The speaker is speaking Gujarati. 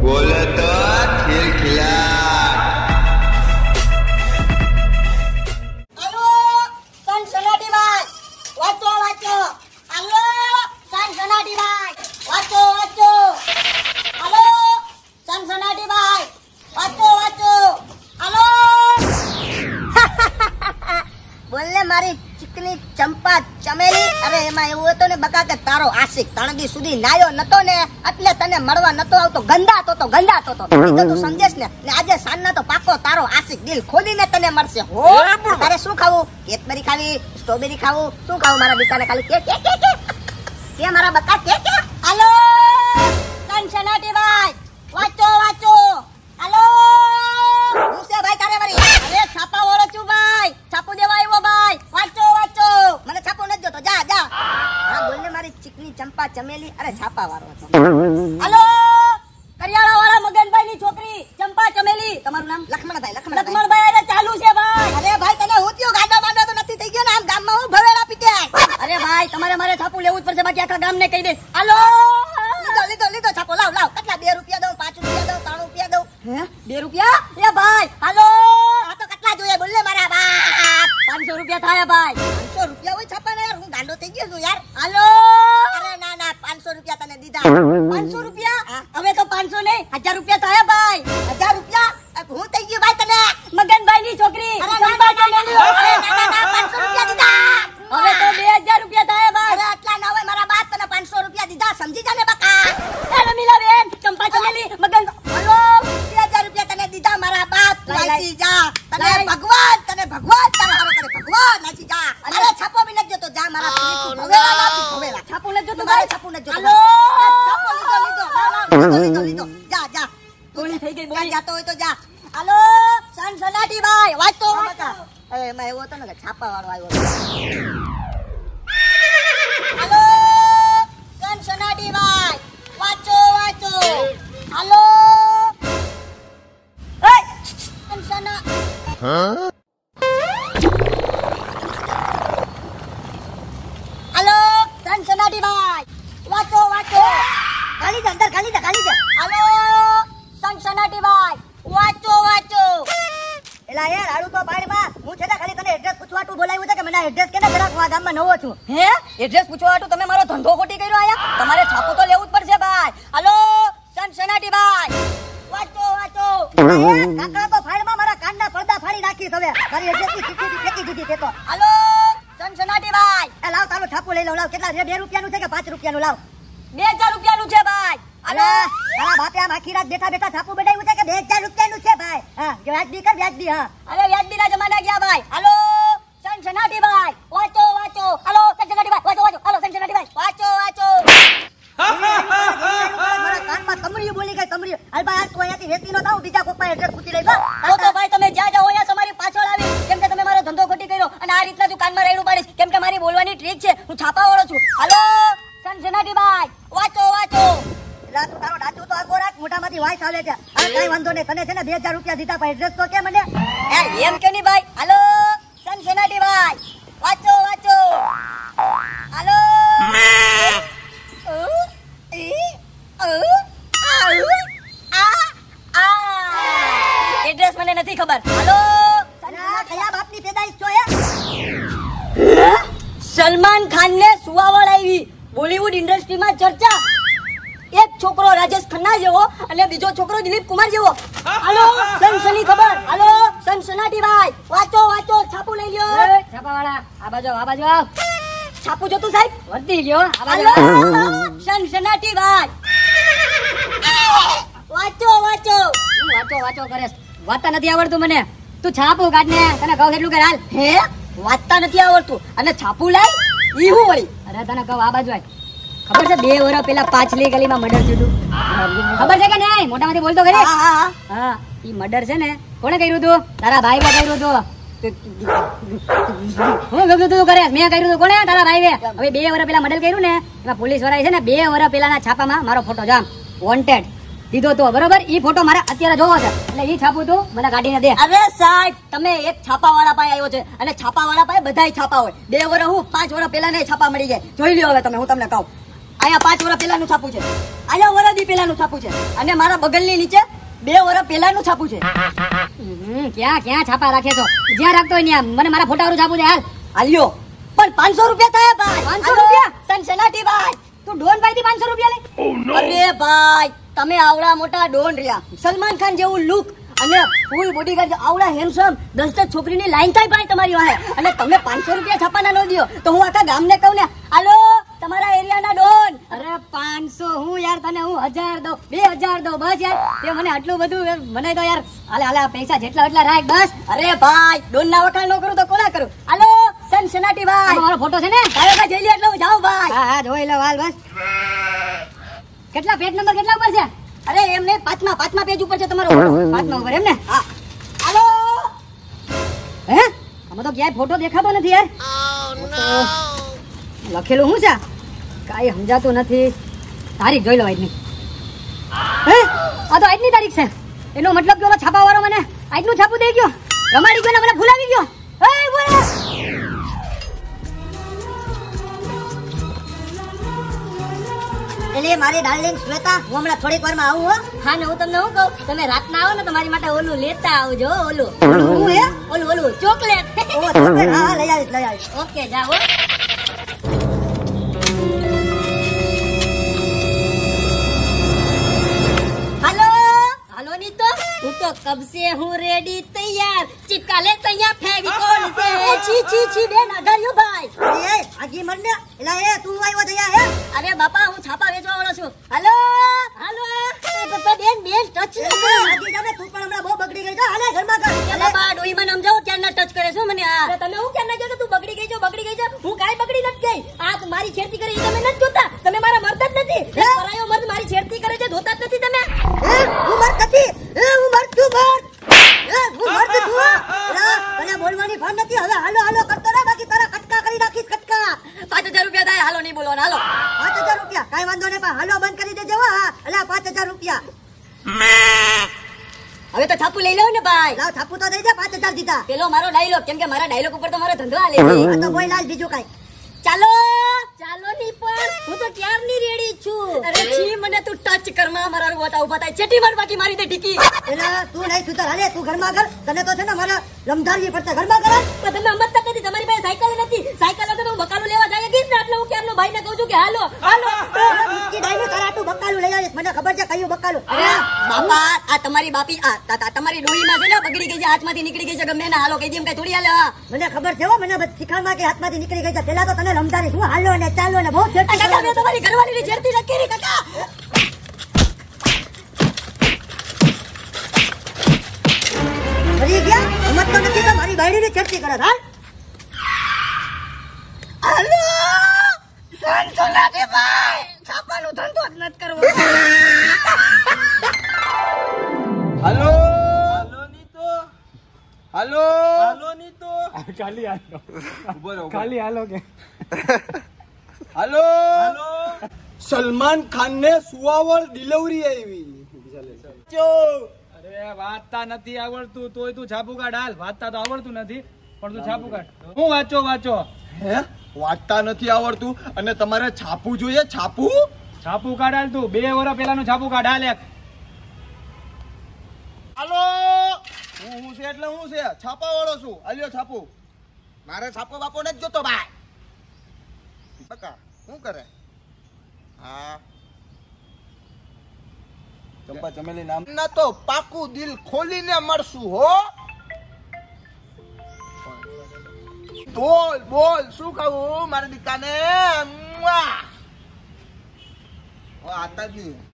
बोले तो खिलखिलाट। हेलो सनसनाटी भाई वाचो वाचो। हेलो सनसनाटी भाई वाचो वाचो। हेलो सनसनाटी भाई वाचो वाचो। हेलो बोलने मारी चिकनी चंपा चमेली। अरे एમાં એવું હતો ને બકા કે તારો આશિક તણદી સુધી નાયો નતો ને એટલે તને મળવા નતો આવતો, ગંધાતો તો ઈ તો તું સમજેશ ને આજે સાંજના તો પાકો તારો આશિક દિલ ખોલીને તને મળશે હો। તારે શું ખાવું? કેટબરી ખાવી, સ્ટ્રોબેરી ખાવું, શું ખાવું મારા દીકરાને? ખાલી કે મારા બકા કે હાલો સનસનાટી ભાઈ વાચો વાચો। હાલો હું છે ભાઈ તારે વરી? અરે છાપા વાળો છું ભાઈ, છાપું દેવા આવ્યો ભાઈ, વાચો વાચો। મને છાપું નથી જોતો, જા જા। હા બોલને મારી ચીકની ચંપા ચમેલી। અરે છાપા વાળો હતો। હાલો કરિયાણા વાળા મગનભાઈ ની છોકરી ચંપા ચમેલી। તમારું નામ? લખમણભાઈ। અરે ચાલુ છે ભાઈ। અરે ભાઈ તને હું થયો? ગાડા બાડા તો નથી થઈ ગયો ને? આમ ગામમાં હું ભવેડા પીતે। અરે ભાઈ તમારે મારે છાપું લેવું જ પડશે, બાકી આખા ગામને કહી દે। હાલો લીધો છાપો, લાવ કેટલા? 2 રૂપિયા દઉં, 5 રૂપિયા દઉં, 3 રૂપિયા દઉં? હે 2 રૂપિયા? એ ભાઈ હાલો આ તો કેટલા જોઈએ બોલ ને મારા બાપ? 500 રૂપિયા થાય ભાઈ। 500 રૂપિયા હોય છાપા ને યાર, હું ગાંડો થઈ ગયો છું યાર। હાલો અરે ના 500 રૂપિયા તને દીધા। 500 રૂપિયા? હવે તો 500 નહીં 1000 રૂપિયા થાય ભાઈ। 1000 રૂપિયા હું થઈ ગયો ભાઈ તને? મગનભાઈ ની છોકરી ચંપા ચમેલી। અરે ના 500 રૂપિયા દીધા। હવે તો 2000 રૂપિયા થાય ભાઈ। અરે આટલા ના હોય મારા બાપ, તને 500 રૂપિયા દીધા, સમજી જા ને બકા। એ રમીલા બેન ચંપા ચમેલી મગન હાલો 2000 રૂપિયા તને દીધા મારા બાપ, નાસી જા। તને ભગવાન તારા હારો કરે ભગવાન, નાસી જા। અરે છાપો બી નથી જોતો, જા મારા ભવેલા ના ભવેલા। છાપો નથી જોતો ભાઈ, છાપો નથી જોતો। હાલો છાપો લીધો જા ગોળી થઈ ગઈ, બોલી જાતો હોય તો જા। હાલો સનસનાટી ભાઈ વાંચો બકા। અરે એમાં એવો હતો ને કે છાપા વાળો આવ્યો। હાલો સનસનાટી ભાઈ વાંચો હાલો સનસના હાલો સનસનાટી ભાઈ વાંચો ખાલી દે હાલો સનસનાટી ભાઈ વાંચો એલા યાર હાડું તો બાર માં હું છે ને ખાલી તને એડ્રેસ પૂછવાટું બોલાવ્યું છે કે મને એડ્રેસ કેને જરાક આ ગામમાં નવો છું। હે એડ્રેસ પૂછવાટું તમે મારો ધંધો ખોટી કર્યો આયા? તમારે છાપું તો લેવું જ પડશે ભાઈ। હાલો સનસનાટી ભાઈ વાંચો કાકડા તો ફાડમાં મારા કાનના પડદા ફાડી નાખી હવે મારી એડ્રેસ ની ચીઠી ફેંકી દીધી તે તો। હાલો સનસનાટી ભાઈ એ લાવ તારું છાપું લઈ લાવ કેટલા 2 રૂપિયાનું છે કે 5 રૂપિયાનું? લાવ 2000 રૂપિયાનું છે ભાઈ। હાલો તારા બાપે આમ આખી રાત બેઠા છાપું બડાવ્યું છે કે 2000 રૂપિયાનું છે ભાઈ? હા વ્યાજબી કર વ્યાજબી। હા અરે વ્યાજબી ના જમાના ગયા ભાઈ। હાલો સનસનાટી ભાઈ વાંચો હાલો સનસનાટી ભાઈ વાંચો હાલો સનસનાટી ભાઈ વાંચો મારા કાનમાં કમરીયું બોલી ગઈ કમરીયું। હાલ ભાઈ આજ તો અહીંયાથી વેતી નો થાવ, બીજા કોક પાસે એડ્રેસ પૂછી લઈ તો ભાઈ તમે જ્યાં જાઓ અહીંયા તમારી પાછળ આવી, કેમ કે તમે મારો ધંધો ખોટી કર્યો અને આ રીતના તું કાનમાં રેડું પાડીશ, કેમ કે મારી બોલવાની ટ્રીક છે, હું છાપા વાળો છું। હાલો સનસનાટી ભાઈ વાંચો એલા તું તારો ડાચું તો આગો રાખ, મોઢામાંથી વાઈસ આવે છે। આ કઈ વાંધો નહીં, તને છે ને 2000 રૂપિયા દીધા પણ એડ્રેસ તો કે મને એમ કે નહીં ભાઈ। હાલો સનસનાટી ભાઈ વાંચો હાલો એડ્રેસ મને નથી ખબર। હાલો કયા બાપની પેદાઈશ છો? સલમાન ખાન ને સુવાવડ આવી, બોલીવુડ ઇન્ડસ્ટ્રીમાં ચર્ચા। એક છોકરો રાજેશ ખન્ના જેવો અને બીજો છોકરો દિલીપ કુમાર જેવો। હાલો સનસની ખબર? હાલો સનસનાટી ભાઈ વાંચો છાપું લઈ લ્યો। છાપા વાળા આ બાજુ આવ। છાપું જોતું સાહેબ? વર્તી ગયો આ બાજુ। સનસનાટી ભાઈ વાંચો કરે, વાંચતા નથી આવડતું મને, તું છાપું કાઢ ને, તને કહું એટલું કે હાલ। હે વાંચતા નથી આવડતું અને છાપું લાય ઈ હું વળી? અરે તને કહું આ બાજુ આય, ખબર છે 2 વર્ષ પહેલા પાછલી ગલીમાં મર્ડર થયું? ખબર છે કે નહીં? મોટામાંથી બોલતો ખરી? હા ઈ મર્ડર છે ને કોણે કર્યું હતું? તારા ભાઈ કર્યું હતું। હું તું કરે? મેં કર્યું હતું। કોણે? તારા ભાઈ। હવે 2 વર્ષ પહેલા મર્ડર કર્યું ને, એમાં પોલીસ વાળાએ છે ને 2 વર્ષ પહેલાના છાપામાં મારો ફોટો જામ વોન્ટેડ દીધો તો, બરોબર? ઈ ફોટો મારે અત્યારે જોવો છે એટલે ઈ છાપું તું મને કાઢીને દે। અરે સાહેબ તમે એક છાપા વાળા પાસે આવ્યો છે અને છાપા વાળા પાસે બધાય છાપા હોય, 2 વર્ષ હું 5 વર્ષ પહેલા ને છાપા મળી જાય, જોઈ લ્યો હવે તમે, હું તમને કહું। અહીંયા 5 વર્ષ પહેલાનું છાપું છે, અહીંયા વર્ષથી પહેલાનું છાપું છે, અને મારા બગલની નીચે 2 વર્ષ પહેલાનું છાપું છે. ક્યાં ક્યાં છાપા રાખે છો? જ્યાં રાખતો હોય ત્યાં મને મારા ફોટા વાળું છાપું છે. હાલ હાલ્યો પણ 500 રૂપિયા થાય ભાઈ. 500 રૂપિયા? સનસનાટી ભાઈ. તું ડોન ભાઈ થી 500 રૂપિયા લે? અરે ભાઈ તમે આવડા મોટા ડોન રહ્યા, સલમાન ખાન જેવું લુક અને ફૂલ બોડીગાર્ડ આવડા હેન્ડસમ, 10 છોકરીની લાઈન થાય ભાઈ તમારી વાહે, અને તમે 500 રૂપિયા છાપાના ન દો તો હું આખા ગામને કહું ને, હાલો તમારા એરિયાના ડોન. અરે 500 હું યાર તને હું 1000 દઉં, 2000 દઉં, બસ યાર. તે મને આટલું બધું મને તો યાર હાલે હાલે પૈસા જેટલા એટલા રાખ બસ. અરે ભાઈ ડોન ના વખાણ ન કરું તો કોના કરું? હાલો સનસનાટી ભાઈ. મારો ફોટો છે ને? કાયો જઈ લે એટલે હું જાઉં ભાઈ. હા હા જોઈ લો હાલ બસ. કેટલા પેજ નંબર કેટલા ઉપર છે? અરે એમ નહીં, પાંચમા પેજ ઉપર છે તમારો ફોટો. 5 ઉપર એમ ને? હા હાલો. હે આમાં તો ક્યાંય ફોટો દેખાતો નથી યાર. લખેલું શું છે? કાંઈ સમજાતું નથી. તારીખ જોઈ લો આજની. હે આ તો આજની તારીખ છે. એનો મતલબ કે ઓલો છાપા વાળો મને આજનું છાપું દઈ ગયો, રમાડી ગયો ને મને ભૂલાવી ગયો. એ બોલે એટલે મારી ડાર્લિંગ શ્વેતા, હું હમણાં થોડીક વારમાં આવું હો. હા ને હું તમને શું કહું, તમે રાતના આવો ને તમારી માટે ઓલું લેતા આવજો. ઓલું હું હે ઓલું ચોકલેટ. ઓ તમે હા લઈ આવીશ. ઓકે જાઓ. હાલો હાલો ની તો હું તો કબ સે હું રેડી તૈયાર, ચિપકા લે તૈયાર ફેવિકોલ સે. છી બેન અઢાર્યો ભાઈ. એ આગી મરને એલા એ તું આવ્યો થયા હે? અરે બાપા હું છાપા વેચવા વાળો છું. હાલો હાલો એ બાપા બેન ટચ ન કર. આગી જાને તું પણ હમણાં બહુ બગડી ગઈ છે. હાલે ઘરમાં કર. એ બાપા ડોઈ મને સમજાવો ક્યાં ના ટચ કરે છો મને? આ અરે તમે હું કેમ ના જો કે તું બગડી ગઈ છો? હું કાઈ બગડી નથી ગઈ. આ તો મારી છેડતી કરે એ તમે નથી જોતા. તમે મારા મર્દ જ નથી. હે? પરાયો મર્દ મારી છેડતી કરે છે, જોતા જ નથી તમે. એ હું મર કતી. એ હું મર તું મર. એ હું મર તું. એલા તને બોલવાની ભાન નથી. હવે હાલો કરતો રહે, બાકી તારા કટકા કરી નાખીશ કટકા. 5000 રૂપિયા થાય. હાલો નહીં બોલવાનું હાલો. 5000 રૂપિયા કાઈ વાંધો નહીં, પણ હાલો બંધ કરી દેજે હો. હા એલા 5000 રૂપિયા. હવે તો છાપું લઈ લઉં ને ભાઈ. લાવ થાપુ તો દઈ દે. 5000 દીધા. પેલો મારો ડાયલોગ, કેમ કે મારા ડાયલોગ ઉપર તો મારો ધંધો હાલે છે. આ તો બોલ લાલ બીજું કાઈ. ચાલો ની પણ હું તો ક્યારની રેડી છું. અરે છી મને તું ટચ કરમાં મારા ઉભા થાય. ચેટી માર બાકી મારી દે ઢીકી. એલા તું નહીં સુધર. હાલે તું ઘરમાં કર. તને તો છે ને મારા લમધારવી પડશે. ઘરમાં કર. પણ તમે સમજતા નથી. તમારી પાસે સાયકલ નથી. સાયકલ હશે તો હું બકાલું લેવા જાય ગઈશ ને, એટલે હું ક્યારનો ભાઈને કહું છું કે હાલો. બિસ્કી ડાઈને કરાટું બકાલું લઈ આવીશ. મને ખબર છે કયું બકાલું. અરે બાપા આ તમારી બાપી આ તમારી ડોહીમાં છે ને બગડી ગઈ છે, હાથમાંથી નીકળી ગઈ છે, ગમે ના હાલો કહી દે એમ કઈ થોડી હાલે. મને ખબર છે હો. મને શીખાડમાં કે હાથમાંથી નીકળી ગઈ છે. પેલા તો તને લમધારીશ. હું હાલો ને ચાલો ને બહુ છેડતી કાકા મેં તમારી ઘરવાળીની છેડતી નથી કરી કાકા. ફરી ગયા. હિંમત તો નથી તો મારી બાયડીની છેડતી કરે. હાલ હાલો સનસનાટી ભાઈ, છાપાનો ધંધો જ નથી કરવો. હાલો હાલો ખાલી હાલો બરોબર ખાલી હાલો કે હાલો સલમાન ખાન ને સુવાવળ ડિલિવરી આવી. અરે વાંચતા નથી આવડતું તોય તું છાપું કાઢ. હાલ વાંચતા તો આવડતું નથી પણ તું છાપું કાઢ. હું વાંચો હે વાંચતા નથી આવડતું અને તમારે છાપું જોઈએ? છાપું કાઢ. હાલ તું 2 વર્ષ પહેલાનું છાપું કાઢ. હાલ એક હાલો હું છે એટલે હું છે છાપા વાળો છું. આલ્યો છાપું. મારે છાપો બાપો નથી જોતો ભાઈ. બકા શું કરે? હા ચંપા ચમેલી નામ ના તો પાકું દિલ ખોલીને મળશું હો. બોલ શું ખાવું મારી દીકાને? આતા જ નહીં.